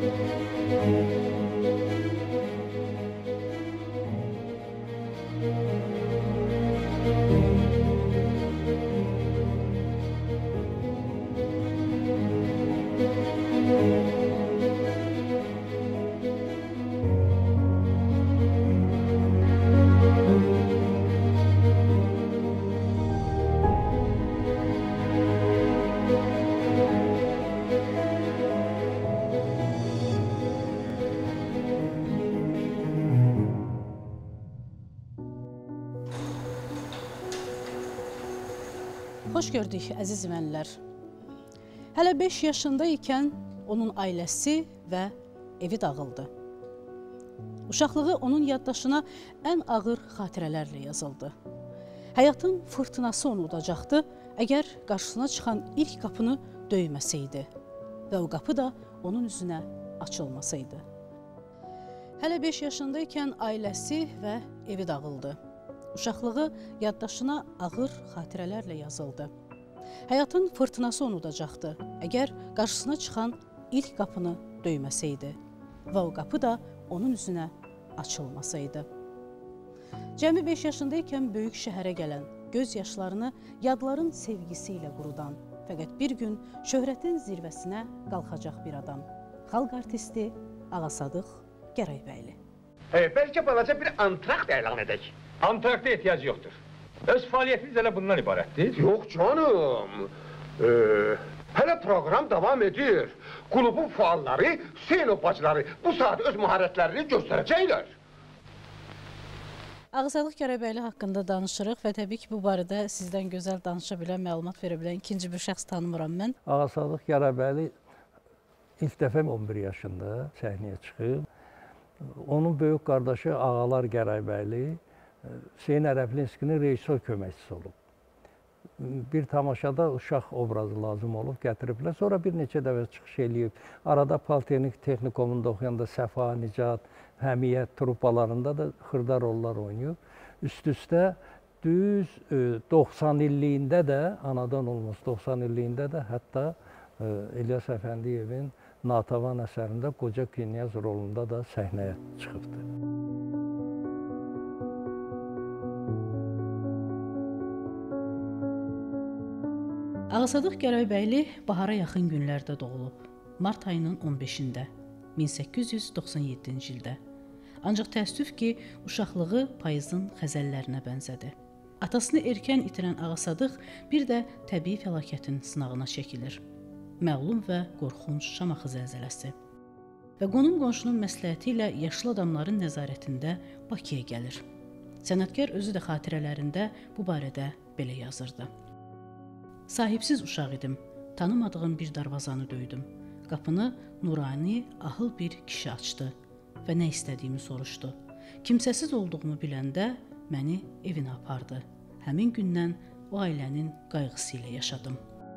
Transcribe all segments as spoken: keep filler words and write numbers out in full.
Xoş gördük, əziz mənlər. Hələ beş yaşında ikən onun ailəsi və evi dağıldı. Uşaqlığı onun yaddaşına ən ağır xatirələrlə yazıldı. Həyatın fırtınası onu udacaqdı, əgər qarşısına çıxan ilk qapını döyməsəydi və o qapı da onun üzünə açılmasaydı. Hələ beş yaşında ikən ailəsi və evi dağıldı. Uşaqlığı yaddaşına ağır xatirələrlə yazıldı. Həyatın fırtınası onu udacaqdı, əgər qarşısına çıxan ilk qapını döyməsəydi və o qapı da onun üzünə açılmasaydı. Cəmi beş yaşında ikən böyük şəhərə gələn, göz yaşlarını yadların sevgisi ilə qurudan, fəqət bir gün şöhrətin zirvəsinə qalxacaq bir adam. Xalq artisti Ağasadıq Gərəybəyli. Hey, bəlkə balaca bir antrakt elan edək. Antrakta ehtiyac yoxdur. Öz fəaliyyətiniz elə bundan ibarətdir. Yox canım. Ee, hələ proqram davam edir. Klubun faalları, Seyno bacıları bu saat öz maharətlərini göstərəcəklər. Ağasadıq Gərəybəyli haqqında danışırıq və təbii ki, bu barədə sizdən gözəl danışa bilən, məlumat verə bilən ikinci bir şəxs tanımıram mən. Ağasadıq Gərəybəyli ilk dəfə on bir yaşında səhnəyə çıxıb. Onun böyük qardaşı Ağalar Gərəybəyli Hüseyin Ərəblinskinin rejissor köməkçisi olub. Bir tamaşada uşaq obrazı lazım olub, gətiriblər. Sonra bir neçə dəfə çıxış eləyib. Arada Politexnik Texnikumunda oxuyanda Səfa, Nicat, Həmiyyət trupalarında da xırda rollar oynayıb. Üst-üstə düz doxsan illiyində də, anadan olmuş doxsan illiyində də hətta İlyas Əfəndiyevin Natavan əsərində qoca knyaz rolunda da səhnəyə çıxıbdır. Ağasadıq Gərəybəyli bahara yaxın günlərdə doğulub. Mart ayının on beşində, min səkkiz yüz doxsan yeddinci ildə. Ancaq təəssüf ki, uşaqlığı payızın xəzəllərinə bənzədi. Atasını erkən itirən Ağasadıq bir də təbii fəlakətin sınağına çəkilir. Məğlum və qorxunc Şamaxı zəlzələsi. Və qonum-qonşunun məsləhəti ilə yaşlı adamların nəzarətində Bakıya gəlir. Sənətkar özü də xatirələrində bu barədə belə yazırdı. Sahibsiz uşaq idim, tanımadığım bir darvazanı döydüm. Qapını nurani, ahıl bir kişi açdı və nə istədiyimi soruşdu. Kimsəsiz olduğumu biləndə məni evinə apardı. Həmin gündən o ailənin qayğısı ilə yaşadım.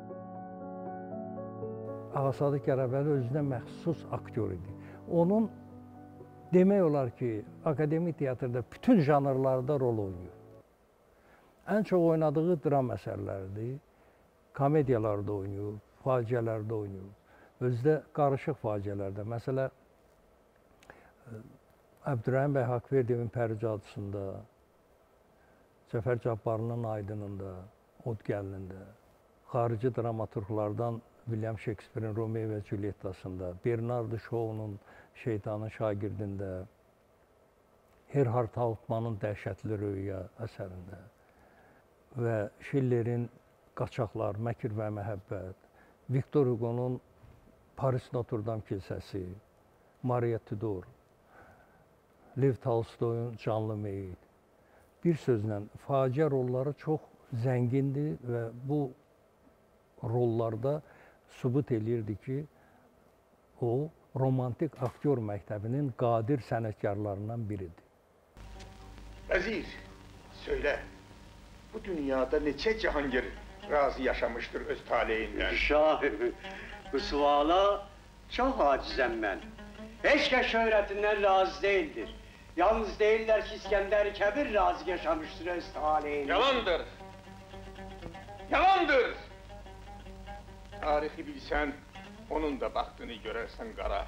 Ağasadıq Gərəybəyli özünə məxsus aktyor idi. Onun demək olar ki, akademik teatrda bütün janrlarda rol oynayır. Ən çox oynadığı dram əsərləridir. Komediyalarda oynayır, faciələrdə oynayır. Özü də qarışıq faciələrdə. Məsələ, Əbdürrəhim bəy Haqverdiyevin Pəricadısında, Cəfər Cabbarlının Aydınında, Od Gəlinində, xarici dramaturqlardan William Shakespeare'in Romeo və Julietta'sında, Bernard Shaw'nun Şeytanın Şagirdində, Herhard Hauptmann'ın Dəhşətli Röya əsərində və Schiller'in Qaçaqlar, Məkir və Məhəbbət, Victor Hugo'nun Paris Notre-Dame kilsəsi, Maria Tudor, Lev Tolstoy'un Canlı Meyit. Bir sözlə, faciə rolları çox zəngindir və bu rollarda sübut eləyirdi ki, o, romantik aktyor məktəbinin qadir sənətkarlarından biridir. Vəzir, söylə, bu dünyada neçə Cahangir razı yaşamışdır öz taleyindən? Şah, bu suala çox acizəm mən. Heç kəs şöhrətindən razı deyildir. Yalnız deyirlər ki, İskəndər Kəbir razı yaşamışdır öz taleyindən. Yalandır! Yalandır! Tarixi bilsən, onun da baxtını görərsən qara.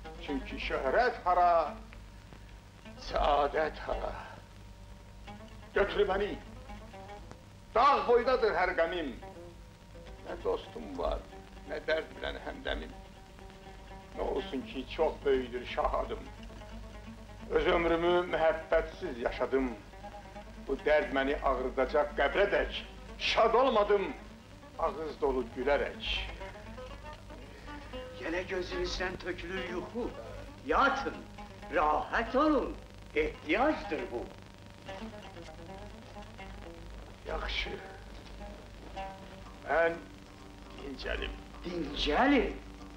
Çünkü şöhret hara, saadet hara. Götür beni. Dağ boydadır her gamim. Ne dostum var, ne dert bilen hemdemim. Ne olsun ki çok böyüdür şahadım. Öz ömrümü mühabbetsiz yaşadım. Bu dert beni ağrıdacak qəbrə dək. Şad olmadım, ağız dolu gülerek. Yine gözünüzden tökülür yuhu. Yatın, rahat olun. İhtiyaçtır bu. Yaxşı. Ben dincəlim. Dincelin.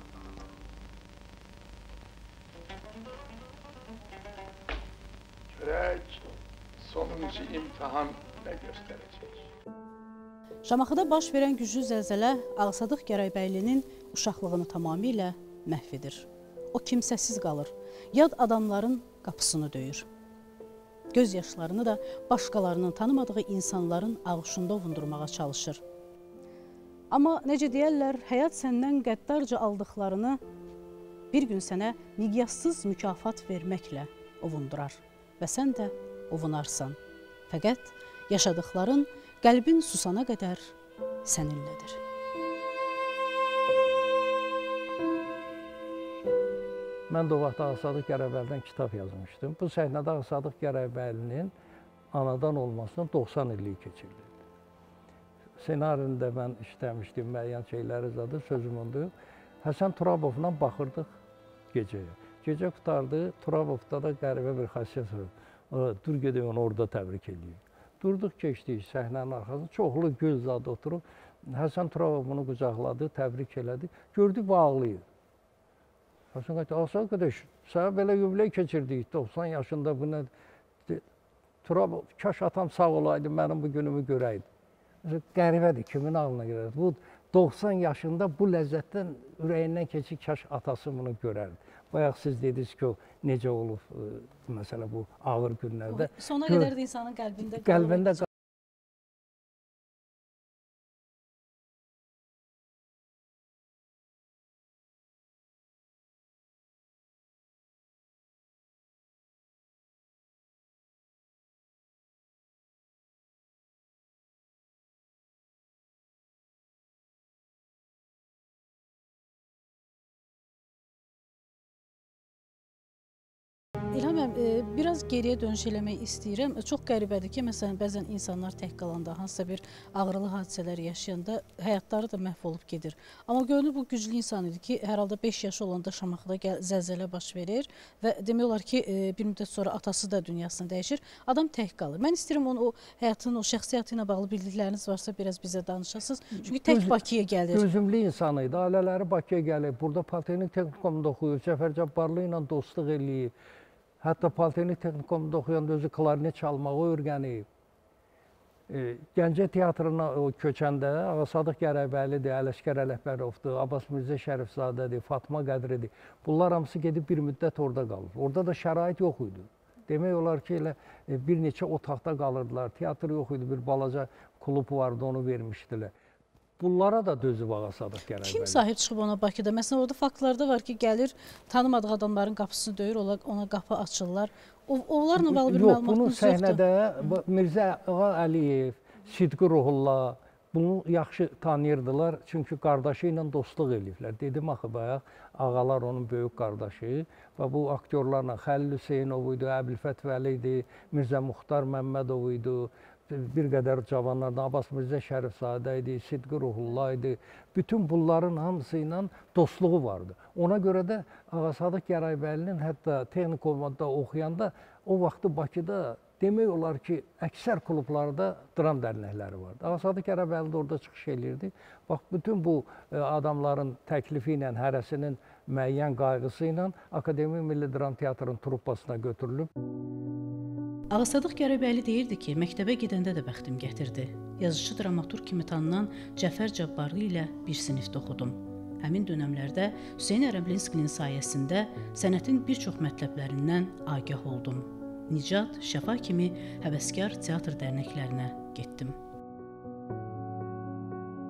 Görək sonuncu imtihan ne gösterecek? Şamaxıda baş verən güclü zəlzələ Ağsadıq Gəraybəylinin uşaqlığını tamamilə məhv edir. O kimsəsiz qalır, yad adamların qapısını döyür. Göz yaşlarını da başqalarının tanımadığı insanların ağuşunda ovundurmağa çalışır. Amma necə deyərlər, həyat səndən qəddarca aldıqlarını bir gün sənə miqyassız mükafat verməklə ovundurar və sən də ovunarsan. Fəqət yaşadıqların qəlbin susana qədər səninlədir. Mən də o vaxt Ağsadıq Gərəybəylidən kitab yazmışdım. Bu səhnədə Ağsadıq Gərəybəylinin anadan olmasının doxsan illiyi keçirdi. Senarində mən işləmişdim, müəyyən şeyləri zadı, sözüm ondu. Həsən Turabovla baxırdıq gecəyə. Gecə qutardı, Turabovda da qəribə bir xasiyyət var. Dur gedək onu orada təbrik edeyim. Durduq, keçdik səhnənin arxasında, çoxlu göz zadı oturub. Həsən Turabov bunu qucaqladı, təbrik elədi. Gördük, bu ağlayır. Həsən qayıtdı, Ağsa qardaş, sənə belə yubiley keçirdik, doxsan yaşında bu nə? Turabov, kaş atam sağ olaydı, mənim bu günümü görəydi. Qəribədir, kimin ağlına girər? Bu doxsan yaşında bu ləzzətdən ürəyindən keçir, kaş atası bunu görərdi. Bayaq siz dediniz ki, o necə olub, məsələ bu ağır günlərdə. Sona qədər də insanın qəlbində qəlbində qalır. İlham müəllim, e, biraz geriyə dönüş eləmək istəyirəm. Çox qəribədir ki, məsələn, bəzən insanlar tək qalanda, hansısa bir ağrılı hadisələr yaşayanda həyatları da məhv olub gedir. Amma görünür, bu güclü insan idi ki, hər halda beş yaşı olanda Şamaxıda zəlzələ baş verir və demək olar ki, e, bir müddət sonra atası da dünyasını dəyişir. Adam tək qalır. Mən istəyirəm onun o həyatının, o şəxsiyyəti ilə bağlı bildikləriniz varsa biraz bizə danışasınız. Çünki tək Bakıya gəlir. Gözümlü insan idi. Ailələri Bakıya gəlir. Burada Politexnik Texnikumda oxuyur. Cəfər Cabbarlı ilə dostluq eləyib. Hətta Politexnik Texnikumda oxuyanda özü klarnet çalmağı öyrənib. E, Gəncə teatrına o köçəndə Ağsadıq Gərəybəylidir, Ələşkər Ələkbərovdur, Abbas Mirzə Şərifzadədir, Fatma Qədridir. Bunlar hamısı gedib bir müddət orada qalır. Orada da şərait yox idi. Demək olar ki, elə bir neçə otaqda qalırdılar. Teatr yox idi, bir balaca klub vardı, onu vermişdilər. Bunlara da dözüb Ağsadıq Gərəybəyli. Kim sahib çıxıb ona Bakıda? Məsələn, orada faktlarda var ki, gəlir, tanımadığı adamların qapısını döyür, ona qapı açırlar. Onlarla bağlı bir məlumatınız yoxdur. Bunun səhnədə Mirzə Ağa Əliyev, Sidqi Ruhullah bunu yaxşı tanıyırdılar. Çünki qardaşı ilə dostluq eləyiblər. Dedim axı bayaq, ağalar onun böyük qardaşı və bu aktyorlarla Xəlil Hüseynov idi, Əbülfət Vəli idi, Mirzə Muxtar Məmmədov idi. Bir qədər cavanlardan Abbas Mirzə Şərifzadə idi, Sidqi Ruhullah idi. Bütün bunların hamısı ilə dostluğu vardı. Ona görə də Ağsadıq Gəraybəylinin hətta texnikumda oxuyanda o vaxtı Bakıda demək olar ki, əksər klublarda dram dərnəkləri vardı. Ağsadıq Gərəybəyli də orada çıxış eləyirdi. Bax, bütün bu adamların təklifi ilə, hərəsinin müəyyən qayğısı ilə Akademiya Milli Dram Teatrının truppasına götürülüb. Ağsadıq Gərəybəyli deyirdi ki, məktəbə gedəndə də bəxtim gətirdi. Yazıcı dramaturq kimi tanınan Cəfər Cabbarlı ilə bir sinifdə oxudum. Həmin dönəmlərdə Hüseyn Ərəblinskinin sayəsində sənətin bir çox mətləblərindən agah oldum. Nicat, Şəfa kimi həvəskar teatr dərnəklərinə getdim.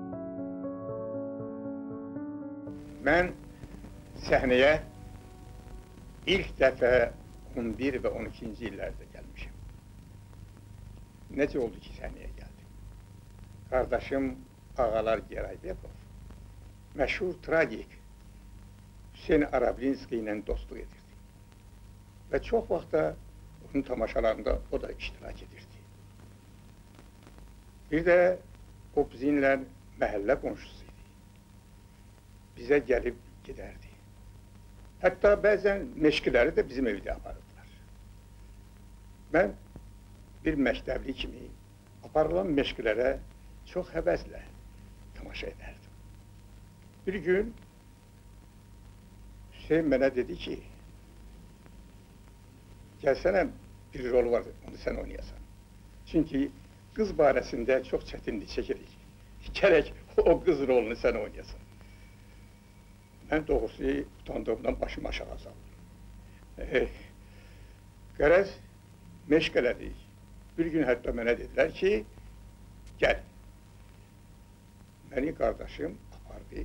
Mən səhnəyə İlk dəfə on bir və on ikinci illərdə gəlmişim. Necə oldu ki, səhnəyə gəldim? Qardaşım Ağalar Geraybekov, məşhur tragik Hüseyin Arablinski ilə dostluq edirdi. Və çox vaxtda onun tamaşalarında o da iştirak edirdi. Bir də o bizimlə məhəllə qonşusu idi. Bizə gəlib gedərdi. Hətta bəzən meşkiləri də bizim evdə aparırdılar. Mən bir məktəbli kimi aparılan meşkilərə çox həvəslə tamaşa edərdim. Bir gün Hüseyin mənə dedi ki, gəlsənə bir rol var, onu sən oynayasan. Çünki qız barəsində çox çətinlik çəkirik. Gərək o qız rolunu sən oynayasan. Mən doğrusu utandığımdan başımı aşağı saldım. E, qərəz meşqələdik. Bir gün hətta mənə dedilər ki, gəl. Məni qardaşım apardı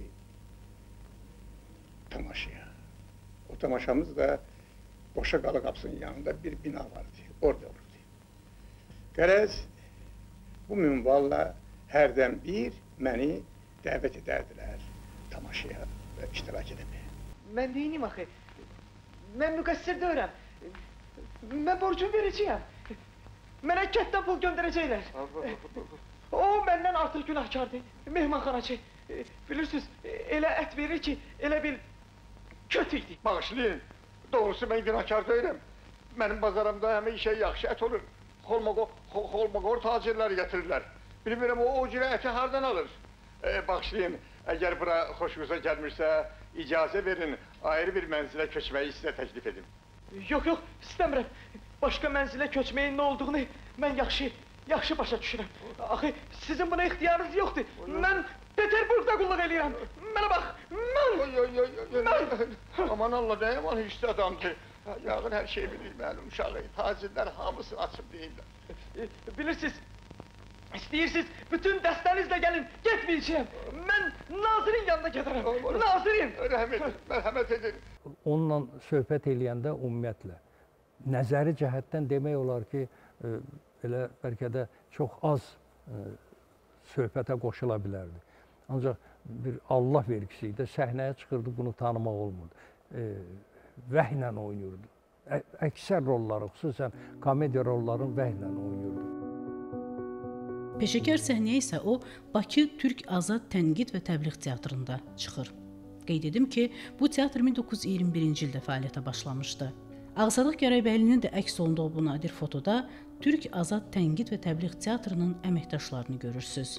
tamaşaya. O tamaşamız da Qoşaqalı qapısının yanında bir bina vardı, orada olurdu. Qərəz bu minvalla hərdən bir məni dəvət edərdilər tamaşaya və iştirak edəməyə. Mən deyiniyim axı, mən müqəssir deyirəm, mən borcum verəcəyəm, mənə kətdən pul göndərəcəklər. O, məndən artıq günahkardır, mehmanxanacı. Bilirsiniz, elə ət verir ki, elə bil kötü idi. Bağışlayın, doğrusu mən günahkar deyirəm. Mənim bazaramda həmin şey yaxşı ət olur. Xolmaqor tacirləri gətirirlər. Bilmirəm, o, o cürə əti hardan alır? E, bağışlayın, əgər bura xoşunuza gəlmirsə, icazə verin, ayrı bir mənzilə köçməyi sizə təklif edim. Yox, yox, istəmirəm. Başqa mənzilə köçməyin nə olduğunu mən yaxşı, yaxşı başa düşürəm. Axı, sizin buna ixtiyarınız yoxdur. Mən Peterburqda qulluq eləyirəm. Mənə bax, mən... Oy, oy, oy, oy, mən... Aman Allah, nə yaman hüsnü adamdır. Yağın hər şey bilir, məlum uşağı, tacirlər hamısını açıb deyirlər. Bilirsiniz, İstəyirsiniz, bütün dəstənizlə gəlin, getməyəcəyəm. Mən Nazirin yanına gedərəm, Nazirin! Rəhmət, mərhəmət edin. Onunla söhbət eləyəndə ümumiyyətlə, nəzəri cəhətdən demək olar ki, e, elə bəlkə də çox az e, söhbətə qoşula bilərdi. Ancaq bir Allah vergisi idi, səhnəyə çıxırdı, bunu tanımaq olmurdu. E, vəhlə oynayırdı. Ə, əksər rolları, xüsusən komediya rolların vəhlə oynayırdı. Peşəkar səhnəyə isə o, Bakı Türk Azad Tənqid və Təbliğ Teatrında çıxır. Qeyd edim ki, bu teatr min doqquz yüz iyirmi birinci ildə fəaliyyətə başlamışdı. Ağsadıq Gəraybəylinin də əks olunduğu bu nadir fotoda Türk Azad Tənqid və Təbliğ Teatrının əməkdaşlarını görürsünüz.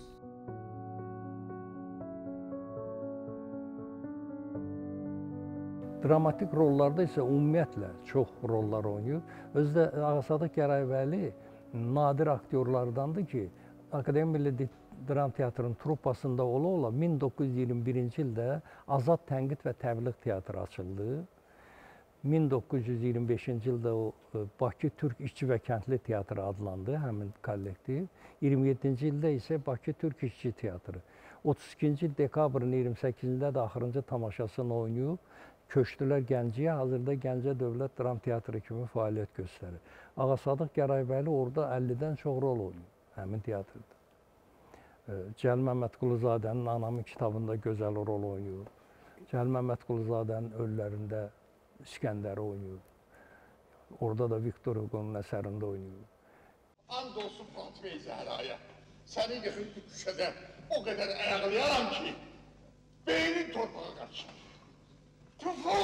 Dramatik rollarda isə ümumiyyətlə çox rollar oynayıb. Özü də Ağsadıq Gəraybəli nadir aktyorlardandır ki, Akademiya Milli Dram Teatrının truppasında ola-ola min doqquz yüz iyirmi birinci ildə Azad Tənqid və Təbliğ Teatrı açıldı. min doqquz yüz iyirmi beşinci ildə o Bakı Türk İşçi və Kəndli Teatrı adlandı, həmin kollektiv. iyirmi yeddinci ildə isə Bakı Türk İşçi Teatrı. otuz ikinci dekabrın iyirmi səkkizində də axırıncı tamaşasını oynayıb, köçdülər Gəncəyə, hazırda Gəncə Dövlət Dram Teatrı kimi fəaliyyət göstərir. Ağasadıq Gəraybəli orada əllidən çox rol oynayıb, həmin teatrda. Cəlil Məmmədquluzadənin Anamın kitabında gözəl rol oynayıb. Cəlil Məmmədquluzadənin Ölülərində İskəndəri oynayıb. Orada da Viktor Hugo'nun əsərində oynayıb. And olsun Fatime-i Zehra'ya. Səni yıxıb düşədə o qədər ayaqlayaram ki, beynin torpağa qarışır. Tufu!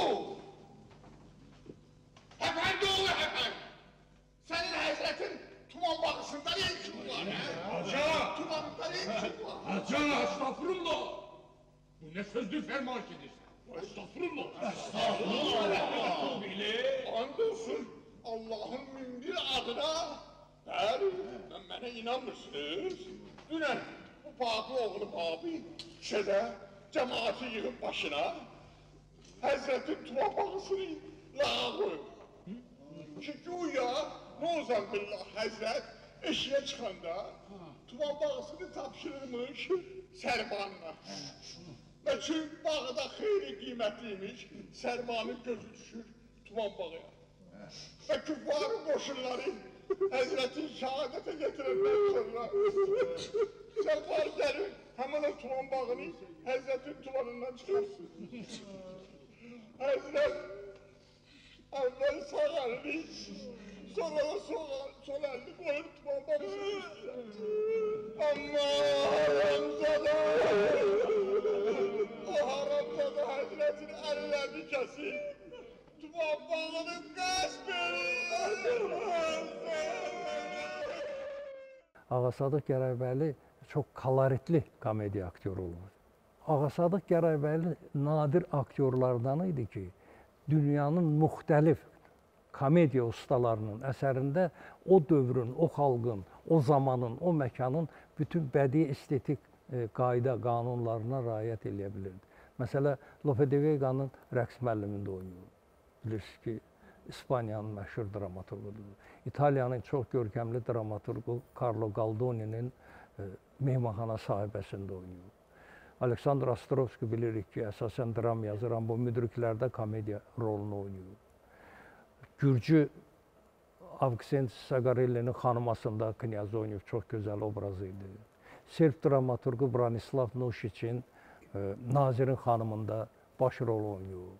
Efendi oğlu efendi! Senin həzrətin Tuman bağısında ne işin var? Haca! Tumanında ne işin var? Haca, estağfurullah! Bu ne sözdür fermaş edirsən? Estağfurullah! Estağfurullah! And olsun Allah'ın min bir adına. Bəli, mənə inanmırsınız. Dünən bu Baqı oğlu abi şeydə cəmaatı yığıb başına Həzrətin Tuman bağısını lağa qoyub. Ki güya Nozan Billah Həzrət eşiyə çıxanda Tuman bağısını tapşırırmış Sərbanına. Və ki bağı da xeyli qiymətliymiş, Sərbanın gözü düşür Tuman bağıya. Ve küffarın koşulları Hazretin şehadete getirenler sonra. Sefar gelin hemen o Tuman bağını Hazretin tumanından çıkarsın. Hazret evvel sağ elini sonra da sol, sol elini koyup Tuman bağını. Ama haramzada o haramzada Hazretin ellerini kesin. Tuman bağının gasp Ağa Sadıq Gərəybəyli çox koloritli komediya aktyoru olub. Ağa Sadıq Gərəybəyli nadir aktyorlardan idi ki, dünyanın müxtəlif komediya ustalarının əsərində o dövrün, o xalqın, o zamanın, o məkanın bütün bədii estetik e, qayda, qanunlarına riayət edə bilirdi. Məsələ, Lope de Vega'nın rəqs müəllimində oynayır. Bilirsiniz ki, İspaniyanın məşhur dramaturqudur. İtaliyanın çox görkəmli dramaturqu Carlo Galdoni'nin e, mehmanxana sahibəsində oynayır. Aleksandr Ostrovski bilirik ki, əsasən dram yazır, amma bu müdriklərdə komediya rolunu oynayır. Gürcü Avksent Sagarelli'nin xanımasında Knyaz oynayıb, çox gözəl obraz idi. Serb dramaturqu Branislav Nušićin e, Nazirin xanımında baş rol oynayır.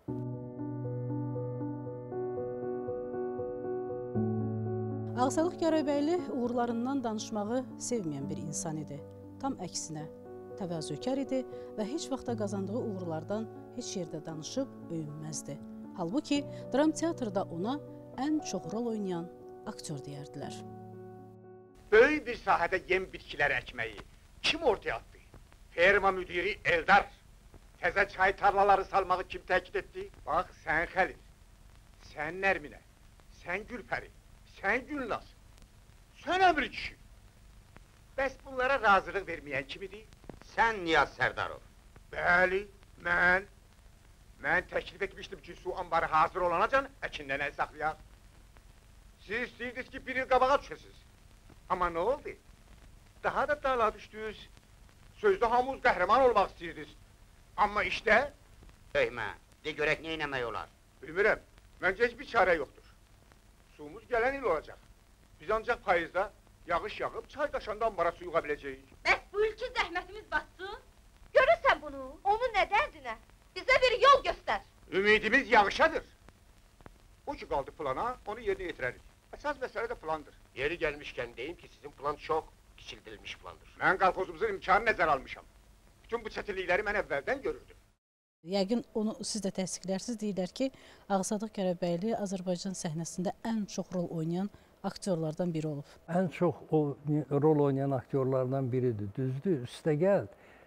Ağa Sadıq Gərəybəyli uğurlarından danışmağı sevməyən bir insan idi. Tam əksinə, təvazökar idi və heç vaxta qazandığı uğurlardan heç yerdə danışıb öyünməzdi. Halbuki, dram teatrda ona ən çox rol oynayan aktyor deyərdilər. Böyük bir sahədə yem bitkilər əkməyi kim ortaya attı? Ferma müdiri Eldar. Təzə çay tarlaları salmağı kim təkid etdi? Bax, sən Xəlil, sən Nərminə, sən Gülpəri, sən Gülnaz, sən Əmri kişi. Bəs bunlara razılıq verməyən kim idi? Sən Niyaz Sərdarov. Bəli, mən. Mən təklif etmişdim ki, su ambarı hazır olanacan əkindən əl saxlayaq. Siz istəyirdiniz ki, bir il qabağa düşəsiniz. Amma nə oldu? Daha da dala düşdünüz. Sözdə hamınız qəhrəman olmaq istəyirdiniz. Amma işdə... Söymə, de görək nə eləmək olar? Bilmirəm, məncə heç bir çarə yoxdur. Suyumuz gələn il olacaq. Biz ancaq payızda yağış yağıb çay daşanda ambara suyu yuğa biləcəyik. Bəs bu ilki zəhmətimiz batsın? Görürsən bunu? Onun nə dərdinə? Bizə bir yol göstər. Ümidimiz yağışadır. O ki qaldı plana, onu yerinə yetirərik. Əsas məsələ də plandır. Yeri gəlmişkən deyim ki, sizin plan çox kiçildilmiş plandır. Mən qalxozumuzun imkanı nəzər almışam. Bütün bu çətinlikləri mən əvvəldən görürdüm. Yəqin onu siz də təsdiqlərsiniz, deyirlər ki, Ağa Sadıq Gərəybəyli Azərbaycan səhnəsində ən çox rol oynayan aktyorlardan biri olub. Ən çox o rol oynayan aktyorlardan biridir, düzdür. Üstəgəl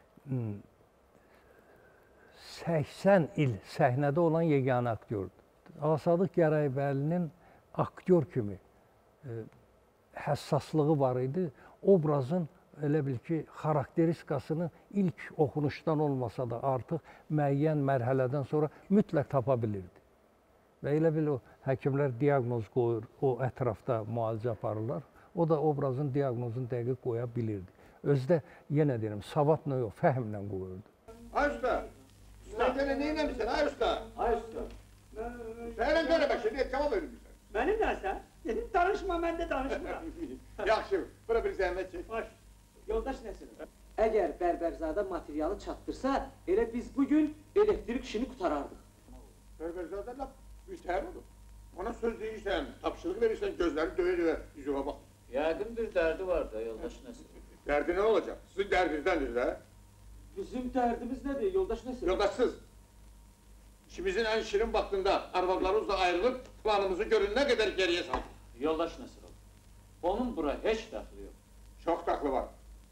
səksən il səhnədə olan yeganə aktyordur. Ağa Sadıq Gərəybəlinin aktyor kimi e, həssaslığı var idi. Obrazın elə bil ki, xarakteristikasını ilk oxunuşdan olmasa da artıq müəyyən mərhələdən sonra mütləq tapa bilirdi. Və elə bil o həkimlər diaqnoz qoyur, o ətrafda müalicə aparırlar. O da obrazın diaqnozunu dəqiq qoya bilirdi. Özdə, yenə deyirəm, savadla yox, fəhmlə qoyurdu. Ay usta, sən gene nə eləmişsən, ay usta? Ay usta. Səyirən görə bək, şimdi cavab verir misən? Mənim nəsə? Danışma, mən də danışmıram. Yaxşı, bura bir zəhmət çək. Baş, yoldaş nəsin? Əgər Bərbərzadə materialı çatdırsa, elə biz bugün elektrik işini qutarardıq. Bərbərzadə laf mütəhər olur. Ona söz deyirsən, tapşırıq verirsən, gözləri döyə-döyə yüzüva bax. Yəqin bir dərdi var da, yoldaş nəsin? Dərdi nə olacaq? Sizin dərdinizdendir də. Bizim dərdimiz nədir, yoldaş nəsin? Yoldaşsız. İşimizin en şirin vaktinde arvadlarımızla ayrılıp planımızı görün ne kadar geriye saldık. Yoldaş Nəsirov, onun bura heç dəxli yox. Çok daklı var.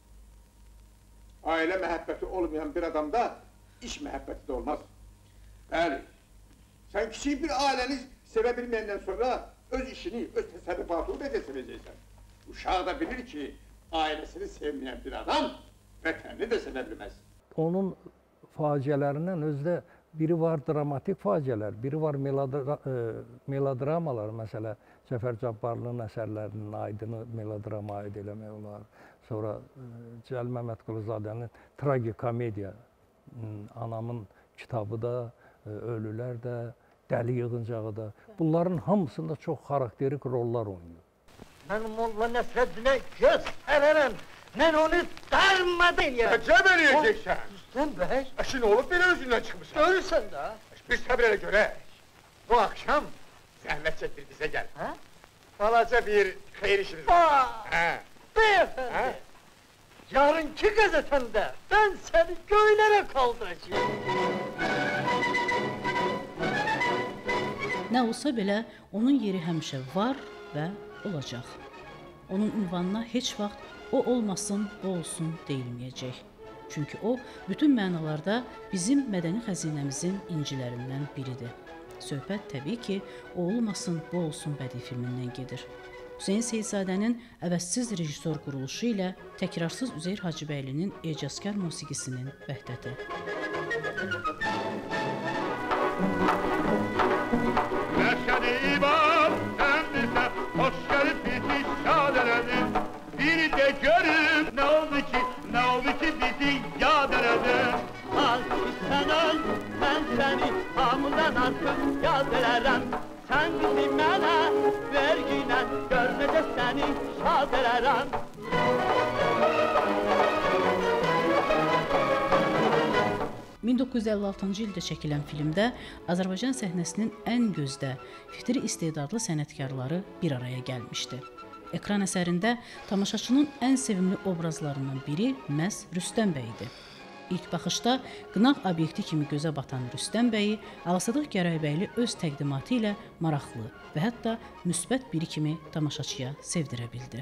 Aile məhəbbəti olmayan bir adamda iş məhəbbəti de olmaz. Bəli, sen kiçik bir aileni sevebilmeyenden sonra öz işini, öz təsərrüfatını da seveceksen. Uşağı da bilir ki, ailesini sevmeyen bir adam vətənini de sevebilmez. Onun faciələrindən özdə biri var dramatik faciələr, biri var melodra e, melodramalar. Məsələ, Cəfər Cabbarlının əsərlərinin aydını melodrama aid eləmək olar. Sonra e, Cəlal Məmmədquluzadənin tragikomediya, Anamın kitabı da, e, Ölülər də, Dəli Yığıncağı da. Bunların hamısında çox xarakterik rollar oynayır. Mən Molla Nəsrəddinə göstərərəm. Mən onu darmadan eləyərəm. Əcəb eləyəcəksən. Rüstəm bəy. Əşi nə olub belə özündən çıxmışsan? Görürsən də. Bir səbr elə görək. Bu axşam zəhmət çəkdir bizə gəl. Hə? Balaca bir xeyir işiniz var. Hə. Beyefendi. Yarınki qəzetəndə mən səni göylərə qaldıracağım. Nə olsa belə onun yeri həmişə var və olacaq. Onun ünvanına heç vaxt o olmasın, bu olsun deyilməyəcək. Çünki o, bütün mənalarda bizim mədəni xəzinəmizin incilərindən biridir. Söhbət təbii ki, o olmasın, bu olsun bədii filmindən gedir. Hüseyn Seyidzadənin əvəzsiz rejissor quruluşu ilə təkrarsız Üzeyir Hacıbəylinin ecazkar musiqisinin vəhdəti. Məşədi İban, sən bizə hoş gəlib bizi şad elədin. Bir də görüm, nə oldu ki, nə oldu ki bizi yad elədin. Al ki sən öl, mən səni hamıdan artıq yad elərəm. Sən bizi mənə verginə, gör necə səni şad elərəm. min doqquz yüz əlli altıncı ildə çəkilən filmdə Azərbaycan səhnəsinin ən gözdə, fitri istedadlı sənətkarları bir araya gəlmişdi. Ekran əsərində tamaşaçının ən sevimli obrazlarından biri məhz Rüstəm bəy idi. İlk baxışda qınaq obyekti kimi gözə batan Rüstəm bəyi Ağasadıq Gərəybəyli öz təqdimatı ilə maraqlı və hətta müsbət biri kimi tamaşaçıya sevdirə bildi.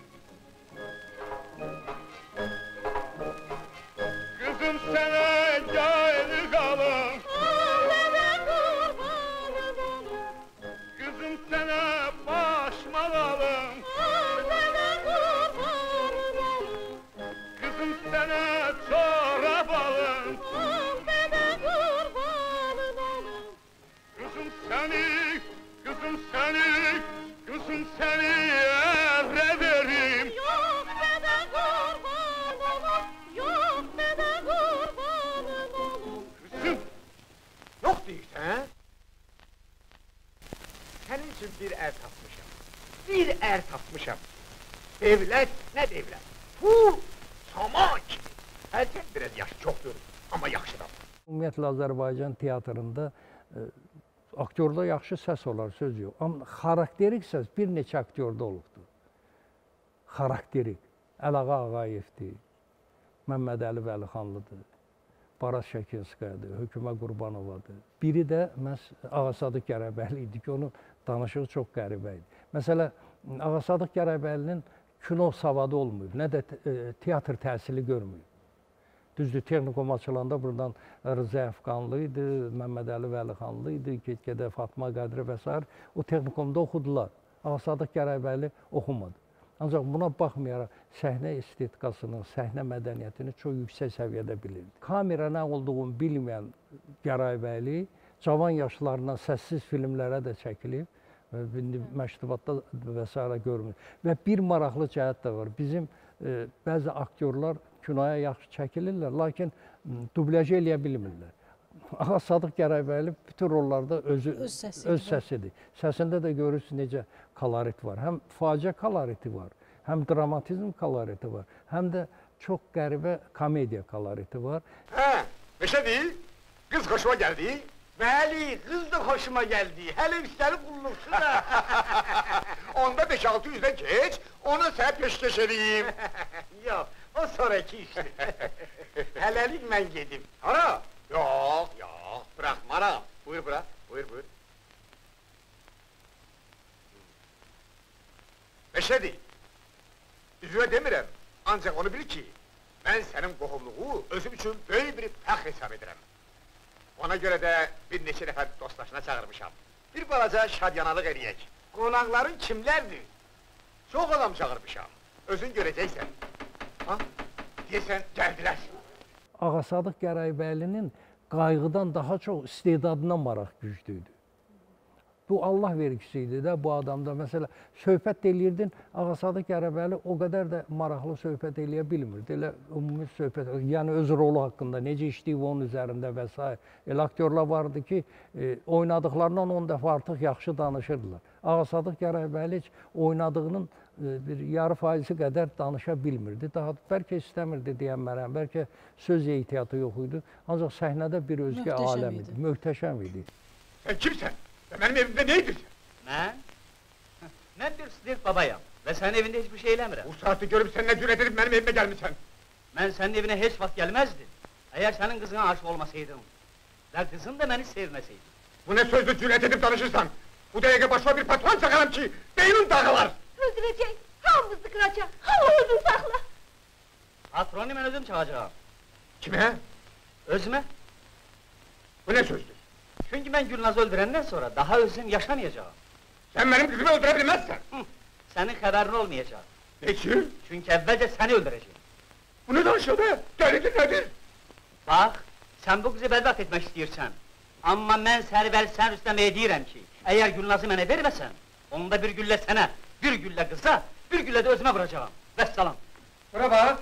Qızım sənə gayri qalım. Qızım sənə başmalım. Qızım sənə çorap alım. Qızım səni, qızım səni, qızım səni ərə verim. Yox mənə qurban olum, yox mənə qurban olum. Qızım, yox deyirsən? Sənin üçün bir ər tapmışam. Bir ər tapmışam. Devlət, nə devlət? Pul, saman kimi. Hərçənd biraz yaşı çoxdur, amma yaxşı da. Ümumiyyətlə Azərbaycan teatrında e, aktyorda yaxşı səs olar, söz yox. Amma xarakterik səs bir neçə aktyorda olubdur. Xarakterik. Əlağa Ağayevdir, Məmməd Əli Vəlixanlıdır, Baraz Şəkinskayadır, Hökümə Qurbanovadır. Biri də məhz Ağasadıq Gərəbəyli idi ki, onun danışığı çox qəribə idi. Məsələn, Ağasadıq Gərəbəylinin kino savadı olmayıb, nə də teatr təhsili görməyib. Düzdür, texnikum açılanda buradan Rıza Əfqanlı idi, Məmməd Əli Vəlixanlı idi, get-gedə Fatma Qədri və s. O texnikumda oxudular. Ağasadıq Gərəybəyli oxumadı. Ancaq buna baxmayaraq səhnə estetikasını, səhnə mədəniyyətini çox yüksək səviyyədə bilirdi. Kamera nə olduğunu bilməyən Gərəybəyli cavan yaşlarından səssiz filmlərə də çəkilib. İndi məktəbatda və s. görmür. Və bir maraqlı cəhət də var. Bizim e, bəzi aktyorlar kinoya yaxşı çəkilirlər, lakin dublyaj eləyə bilmirlər. Ağasadıq Gərəybəyli bütün rollarda özü, öz, səsi öz səsidir. Səsində də görürsünüz necə kolorit var. Həm faciə koloriti var, həm dramatizm koloriti var, həm də çox qəribə komediya koloriti var. Hə, beşədir, qız xoşuma gəldi. Bəli, qız da xoşuma gəldi. Hələ üstəlik qulluqsu da. Onda beş altı yüzdən geç, ona sənə peşkeş edeyim. Yox, o sonraki işdir. Hələlik mən gedim. Hara? Yox, yox, bıraxmaram. Buyur, bırak, buyur, buyur. Beşədir, üzvə demirəm, ancaq onu bil ki, mən sənin qohumluğu özüm üçün böyük bir fəxr hesab edirəm. Ona görə də bir neçə nəfər dostlaşına çağırmışam. Bir balaca şadyanalıq eləyək. Qonaqların kimlərdir? Çox adam çağırmışam, özün görəcəksən. Ha, deyəsən, gəldilər. Ağasadıq Gərəybəylinin qayğıdan daha çox istedadına maraq güclüydü. Bu Allah vergisi idi də bu adamda. Məsələ, söhbət eləyirdin, Ağasadiq Qəribəli o qədər də maraqlı söhbət eləyə bilmirdi. Elə ümumi söhbət, yəni öz rolu haqqında, necə işləyib onun üzərində və s. Elə aktyorlar vardı ki, e, oynadıqlarından on dəfə artıq yaxşı danışırdılar. Ağasadiq Qəribəli heç oynadığının e, bir yarı faizi qədər danışa bilmirdi. Daha bəlkə istəmirdi deyən mənəm, bəlkə söz ehtiyatı yox idi. Ancaq səhnədə bir özgə aləm idi, möhtəşəm idi. Sen kimsen? Benim evimde neydin sen? Ben? Ben bir Sıddık babayım ve senin evinde hiçbir şey eləmirəm. Bu saati görüp sen ne cüret edip benim evime gelmişsin? Ben senin evine hiç vaxt gelmezdim. Eğer senin kızına aşık olmasaydım. Ve kızın da beni sevmeseydi. Bu ne sözlü cüret edip danışırsan? Bu derece başıma bir patron çakarım ki beynim dağılar! Öldürecek, hamımızı kıracak, hamımızı sakla! Patronu ben özüm çağıracağım. Kime? Özüme. Bu ne sözdür? Çünkü ben Gülnaz'ı öldürenden sonra daha özüm yaşamayacağım. Sen benim kızımı öldürebilmezsen! Hı. Senin haberin olmayacak. Niçin? Çünkü evvelce seni öldüreceğim. Bu ne danışıyor be? Delidir nedir? Bak, sen bu kızı berbat etmek istiyorsan. Ama ben seni sen üstlemeye deyirəm ki, eğer Gülnaz'ı mənə vermesen, onda bir gülle sana, bir gülle kıza, bir gülle de özüme vuracağım. Vesselam. Buna bak!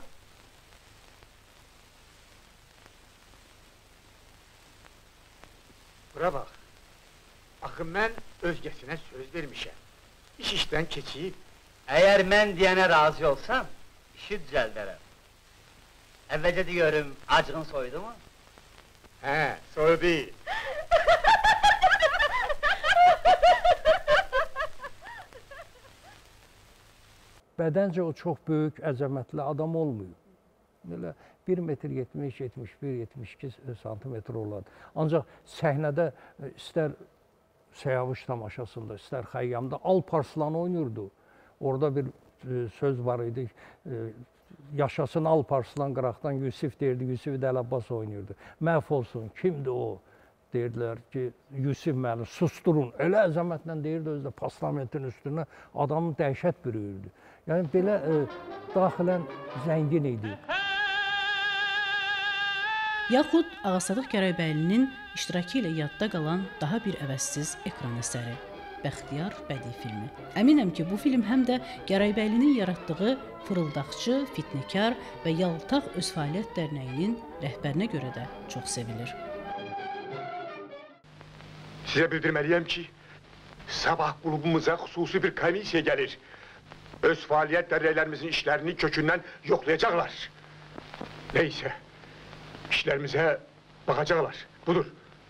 Buna bak! Axı ben özgesine söz vermişim. İş işten keçiyip. Eğer ben diyene razı olsam, işi düzeldirim. Evvelce diyorum, acığın soydu mu? He, soru değil. Bədəncə o çox böyük, əzəmətli adam olmuyor. Belə bir metr yetmiş, yetmiş bir, yetmiş iki santimetr olardı. Ancaq səhnədə istər Səyavuş tamaşasında, istər Xəyyamda Alparslan oynayırdı. Orada bir e, söz var idi. E, yaşasın Alparslan qıraqdan Yusif deyirdi, Yusif Dəl Abbas oynayırdı. Məhv olsun, kimdir o? Deyirdilər ki, Yusif məni susturun. Elə əzəmətlə deyirdi özü də paslamentin üstünə adamın dəhşət bürüyürdü. Yəni belə e, daxilən zəngin idi. Yaxud Ağasadıq Gəraybəylinin iştirakı ilə yadda qalan daha bir əvəzsiz ekran əsəri Bəxtiyar bədii filmi. Əminəm ki, bu film həm də Gəraybəylinin yaratdığı fırıldaqçı, fitnəkar və Yaltaq Öz Fəaliyyət Dərnəyinin rəhbərinə görə də çox sevilir. Size bildirmeliyim ki, sabah kulübümüze hususi bir komisya gelir. Öz faaliyet derneğlerimizin işlerini kökünden yoklayacaklar. Neyse, işlerimize bakacaklar. Budur.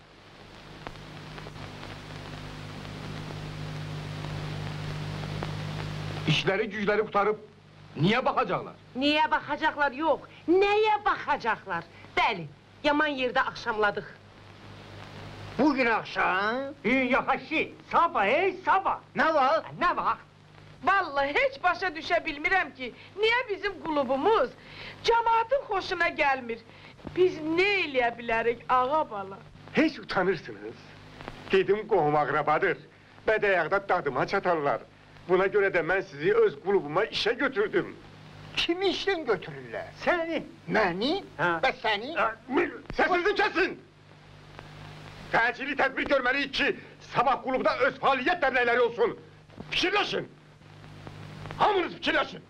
İşleri güçleri kurtarıp niye bakacaklar? Niye bakacaklar yok, neye bakacaklar? Bəli, yaman yerde akşamladık. Bugün akşam? Yaxşı, sabah ey sabah. Ne var? Ne var? Vallahi hiç başa düşə bilmirəm ki, niye bizim kulübümüz cemaatin hoşuna gelmir? Biz ne eləyə bilərik ağa bala? Hiç utanırsınız. Dedim qohum akrabadır. Bədəyaqda dadıma çatarlar. Buna göre de ben sizi öz kulübüme işe götürdüm. Kimi işten götürürler? Seni. Beni? Ve seni? Sesinizi kesin! Təcili tedbir görməliyik ki, sabah kulübdə öz faaliyet dernekleri olsun. Fikirləşin! Hamınız fikirləşin!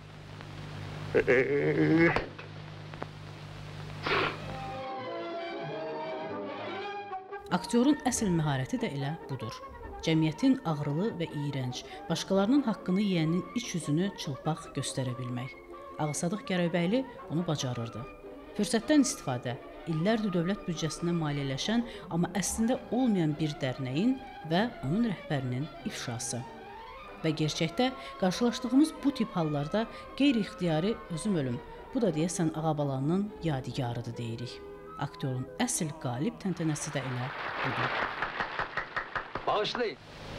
Aktyorun əsl məharəti də elə budur. Cəmiyyətin ağrılı və iyrənc, başqalarının haqqını yeyənin iç yüzünü çılpaq göstərə bilmək. Ağasadıq Gərəybəyli bunu bacarırdı. Fürsətdən istifadə, illərdir dövlət büdcəsindən maliyyələşən, amma əslində olmayan bir dərnəyin və onun rəhbərinin ifşası. Və gerçəkdə qarşılaşdığımız bu tip hallarda qeyri-ixtiyari özüm ölüm, bu da deyəsən ağabalanın yadigarıdır deyirik. Aktyorun əsl qalib təntənəsi də elə budur. Bağışlayın.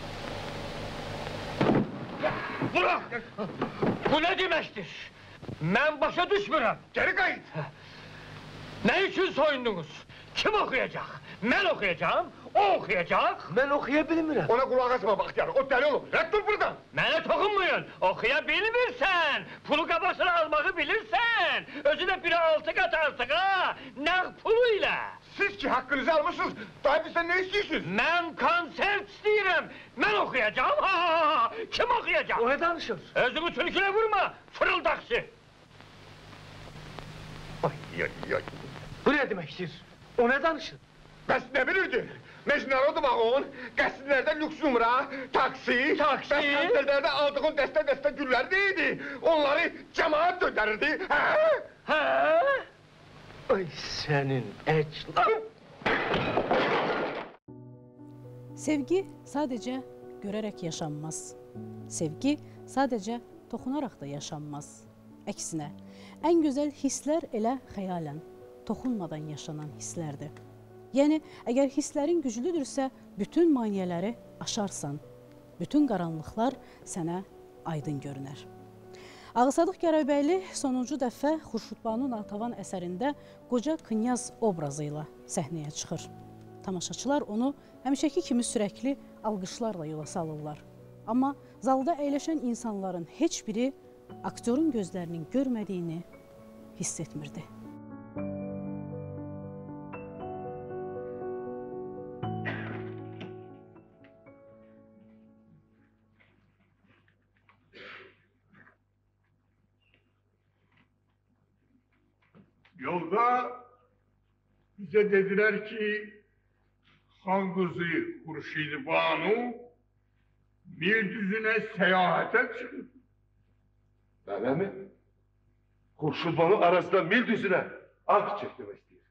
Bırak! Bu ne demektir? Ben başa düşmürəm. Geri kayıt! Ne için soyundunuz? Kim okuyacak? Ben okuyacağım, o okuyacak. Ben okuyabilmirəm. Ona kulak asma Bahtiyar, o deli olur. Ret dur buradan! Mənə toxunmayın, okuyabilmirsən, pulu qabasına almağı bilirsən, özü də biri altı qat artıq ha, nəğ pulu ilə. siz ki hakkınızı almışsınız. Daha bizden ne istiyorsunuz? Ben konsert istəyirəm. Ben okuyacağım. Ha, kim okuyacak? O ne danışır? Özünü tülküne vurma. Fırıldakçı. Ay ay ay. Bu ne demektir? O ne danışır? Bəs ne bilirdi? Mecnun vağon, qəsrlərdə lüks numara, taksi, Taksi? bəs konserlərdə aldığın dəstə-dəstə güllər neydi? Onları cemaat göndərirdi, hə? Ha? Ay senin eclan! Sevgi sadəcə görərək yaşanmaz. Sevgi sadəcə toxunaraq da yaşanmaz. Əksinə, ən gözəl hisslər elə xəyalən, toxunmadan yaşanan hisslərdir. Yəni, əgər hisslərin güclüdürsə, bütün maneələri aşarsan, bütün qaranlıqlar sənə aydın görünər. Ağasadıq Gərəybəyli sonuncu dəfə Xurşudbanu Natəvan əsərində qoca knyaz obrazı ilə səhnəyə çıxır. Tamaşaçılar onu həmişəki kimi sürəkli alqışlarla yola salırlar. Amma zalda əyləşən insanların heç biri aktyorun gözlərinin görmədiyini hiss etmirdi. Yolda bize dediler ki Han kızı Hurşid Banu Mirdüzü'ne seyahate çıkıp. Öyle mi? Hurşid Banu arasında Mirdüzü'ne ak çekmek istiyor.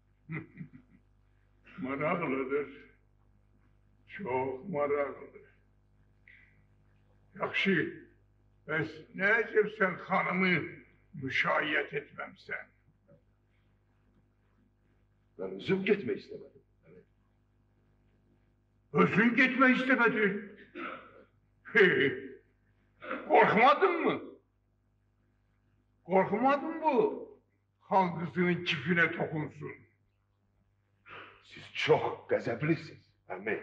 Maraqlıdır. Çok maraqlıdır. Yaxşı, bəs ne əcəb sen hanımı müşayiət etməmsən? Ben özüm gitmek istemedim. Evet. Özün gitmek istemedin. Hey, korkmadın mı? Korkmadın mı? Han kızının kifine dokunsun. Siz çok gazeplisiniz. Emmi.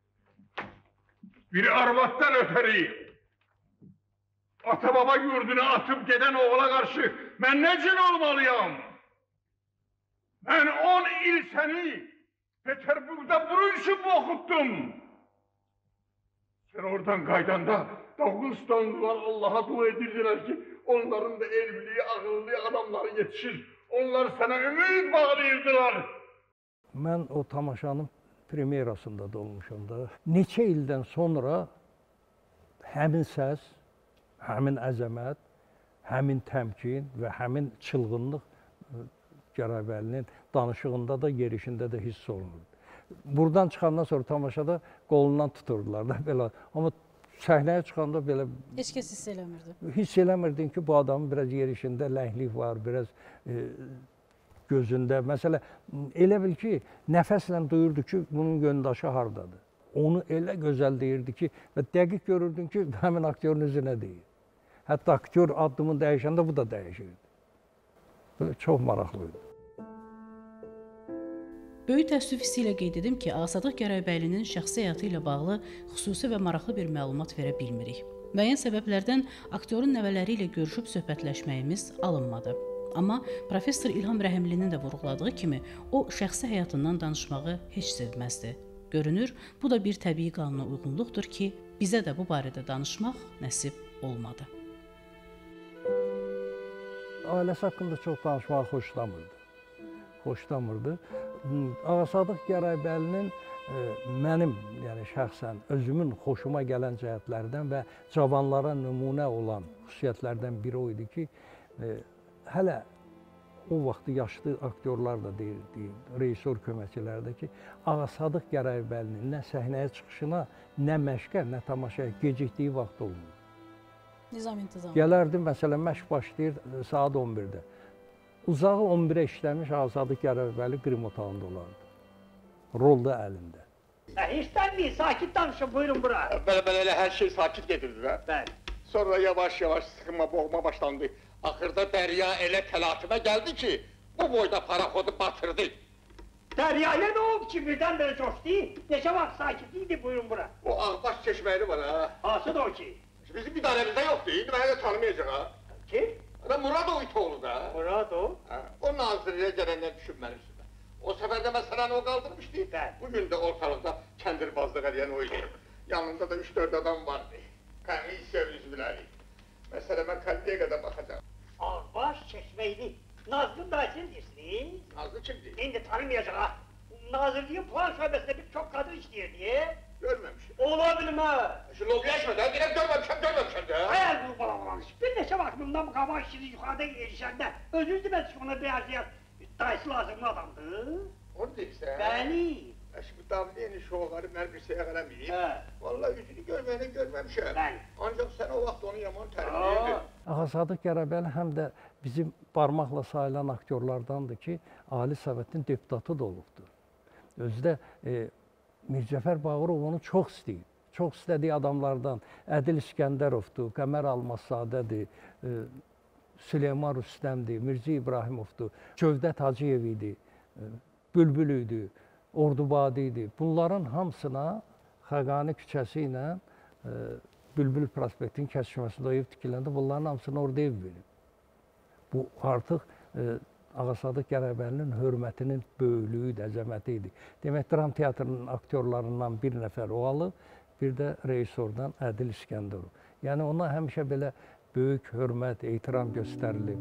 Bir arvattan öteri. Ata baba yurduna atıp giden oğula karşı ben necin olmalıyım? Ben on il seni Peterburg'da bunun için mi okuttum? Sen oradan kaydanda Dağıstanlılar Allah'a dua edirdiler ki onların da elbili, ağıllı adamları yetişir. Onlar sana ümit bağlayırdılar. Mən o tamaşanın premyerasında da olmuşum da. Neçə ildən sonra həmin səs, həmin əzəmət, həmin təmkin və həmin çılğınlıq Gərəybəlinin danışığında da, yerişində də hiss olunurdu. Buradan çıxandan sonra tamaşada qolundan tuturdular da belə. Amma səhnəyə çıxanda belə... Heç kəs hiss eləmirdi. Hiss eləmirdin ki, bu adamın biraz yerişində lənglik var, biraz e, gözündə. Məsələ, elə bil ki, nəfəslə duyurdu ki, bunun göndaşı hardadır. Onu elə gözəl deyirdi ki, və dəqiq görürdün ki, həmin aktyorun üzünə deyir. Hətta aktyor addımını dəyişəndə bu da dəyişirdi. Böyle çox maraqlıydı. Böyük təəssüf hissi ilə qeyd edim ki, Ağasadıq Gərəybəylinin şəxsi həyatı ilə bağlı xüsusi və maraqlı bir məlumat verə bilmirik. Müəyyən səbəblərdən aktyorun nəvələri ilə görüşüb söhbətləşməyimiz alınmadı. Amma professor İlham Rəhimlinin də vurğuladığı kimi, o şəxsi həyatından danışmağı heç sevməzdi. Görünür, bu da bir təbii qanuna uyğunluqdur ki, bizə də bu barədə danışmaq nəsib olmadı. Ailəsi haqqında çox danışmağı xoşlamırdı. Xoşlamırdı. Ağasadıq Gərəybəlinin e, mənim, yəni şəxsən özümün xoşuma gələn cəhətlərdən və cavanlara nümunə olan xüsusiyyətlərdən biri o idi ki, e, hələ o vaxtı yaşlı aktyorlar da deyirdi, rejissor köməkçiləri ki, Ağasadıq Gərəybəlinin nə səhnəyə çıxışına, nə məşqə, nə tamaşaya gecikdiyi vaxt olmur. Nizam intizam. Gələrdi, məsələn, məşq başlayır saat on birdə. Uzağı on birə işləmiş Ağasadıq Gərəybəli qrim otağında olardı. Rol da əlində. Hirslenmeyin, sakit danışın, buyurun bura. Böyle böyle her şey sakit getirdi ha. Ben. Sonra yavaş yavaş sıkılma, boğma başlandı. Ahırda Derya ele telatüme geldi ki, bu boyda parakodu batırdı. Derya'ya ne oldu ki birden böyle coştu? Neşe bak sakitliydi, buyurun bura. O Ağbaş çeşmeyeli var ha. Asıl o ki. Bizim bir dairemizde yoktu, indi beni de tanımayacak ha. Kim? Ana Murad o itoğlu da. Murad o? Ha, o Nazırı'ya gelenler düşünmeli üstüne. O sefer de mesela o kaldırmıştı. Bugün de ortalıkta kendirbazlık eden oydu. Yanında da üç dört adam vardı. Kanı ise üzümleri. Mesela ben kalbiye kadar bakacağım. Ağbaş Çeşmeyli. Nazlı da kim diyorsunuz? Nazlı kimdi? Şimdi tanımayacak ha. Nazırcığın puan şubesinde bir çok kadın işliyor diye. Görmemişim. Olabilir mi? Şu lobi açmadı ha, direkt görmemişim, görmemişim de. Hayal bu balabalanış. Bir neçe bakımdan bu kaba işini yukarıda gelişende özür diledik ona beyaz yer. Dayısı lazımlı adamdı. Onu değilse. Beni. Ya şimdi davliyenin şovları ben bir şeye kalemeyeyim. He. Vallahi yüzünü görmeyeni görmemişim. Ben. Ancak sen o vakit onu yaman terbiyeydin. Ağa Sadıq Gərəbəli həm də bizim barmaqla sayılan aktyorlardandır ki, Ali Sovetin deputatı da olubdur. Özü də e, Mircəfər Bağırov onu çox istəyib. Çox istədiyi adamlardan Ədil İskəndərovdur, Qəmər Almazsadədir, e, Süleyman Rüstəmdir, Mirzə İbrahimovdur, Cövdət Hacıyev idi, e, Bülbül idi, Ordubadi idi. Bunların hamısına Xəqani küçəsi ilə e, Bülbül prospektinin kəsişməsində ev tikiləndə bunların hamısını orada ev verib. Bu artıq e, Ağa Sadıq Gərəbəlinin hörmətinin böyüklüyü də, əzəməti idi. Demək, dram teatrının aktyorlarından bir nəfər o alıb, bir də rejissordan Ədil İskəndərov. Yəni ona həmişə belə böyük hörmət, ehtiram göstərilib.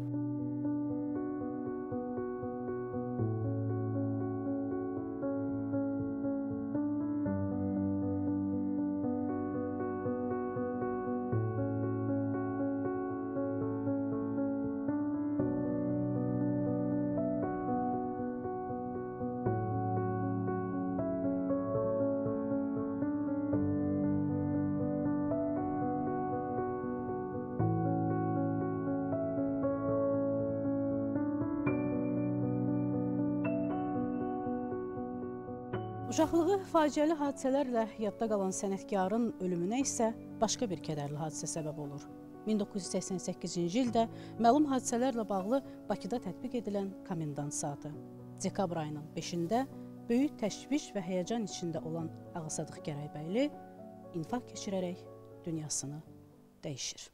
Uşaqlığı faciəli hadisələrlə yadda qalan sənətkarın ölümünə isə başqa bir kədərli hadisə səbəb olur. min doqquz yüz səksən səkkizinci ildə məlum hadisələrlə bağlı Bakıda tətbiq edilən komendant saatı. Dekabr ayının beşində böyük təşviş və həyəcan içində olan Ağa Sadıq Gərəybəyli infarkt keçirərək dünyasını dəyişir.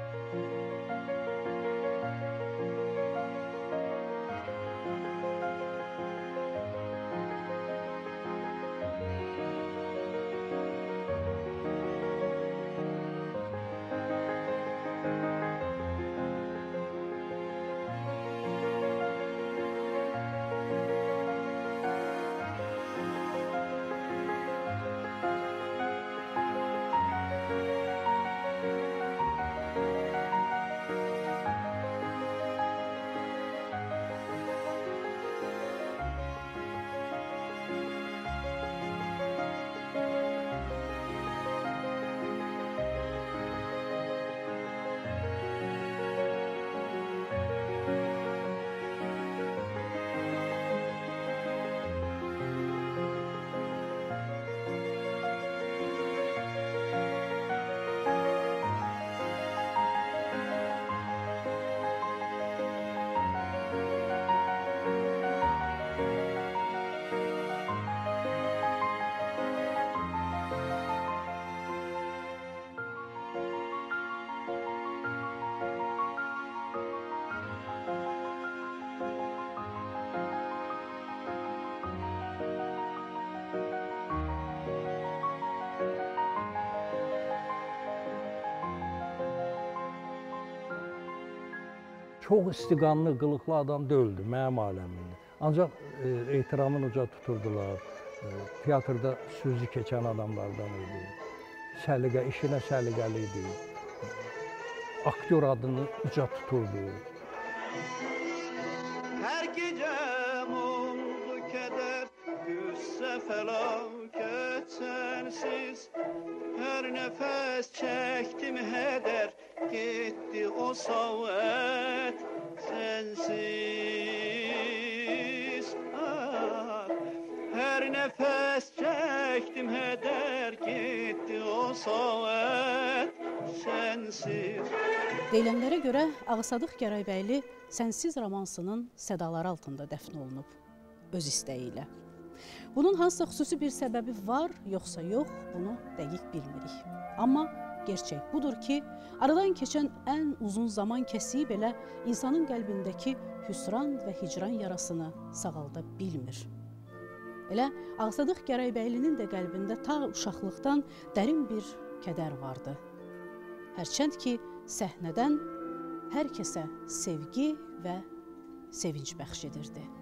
Çox istiqanlı, qılıqlı adam deyildi mənim aləmimdə. Ancaq e, ehtiramını uca tuturdular. E, teatrda sözü keçən adamlardan idi. Səliqə, işinə səliqəli idi. Aktyor adını uca tuturdu. Hər gecəm oldu kədər, qüssə fəlakət sənsiz. Hər nəfəs çəkdim hədər, getdi o saat sensiz. Ah, her nefes çektim heder gitti o saat sensiz. Deyilənlərə görə Ağa Sadıq Gərəybəyli Sənsiz romansının sədaları altında dəfn olunub, öz istəyi ilə. Bunun hansısa xüsusi bir səbəbi var, yoxsa yox, bunu dəqiq bilmirik. Amma gerçək budur ki, aradan keçən ən uzun zaman kəsiyi belə insanın qəlbindəki hüsran və hicran yarasını sağalda bilmir. Elə Ağsadıq Gərəybəylinin də qəlbində ta uşaqlıqdan dərin bir kədər vardı. Hərçənd ki, səhnədən hər kəsə sevgi və sevinç bəxş edirdi.